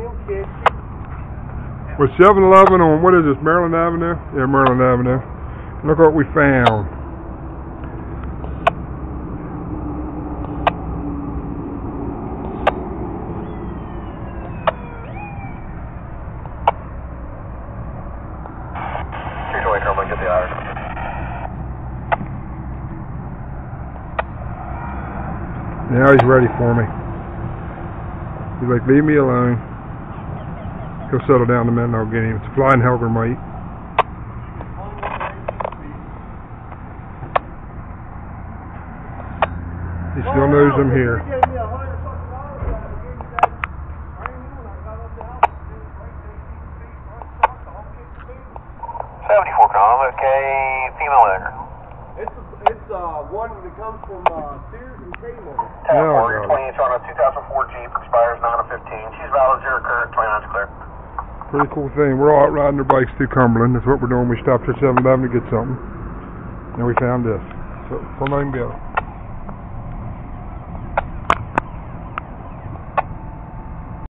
With 7-Eleven on, what is this, Maryland Avenue? Yeah, Maryland Avenue. Look what we found. Get the iron. Now he's ready for me. He's like, leave me alone. He'll settle down in a minute and I'll get him. It's a flying Hellgrammite. He still knows I'm here. 74 com, okay, female owner. It's one that comes from Sears and Kmart. Oh, 20 inch on a 2004 Jeep, expires 9 of 15. She's valid, 0 current, 29's clear. Pretty cool thing. We're all out riding our bikes through Cumberland. That's what we're doing. We stopped at 7-Eleven to get something. And we found this. So, from Bill.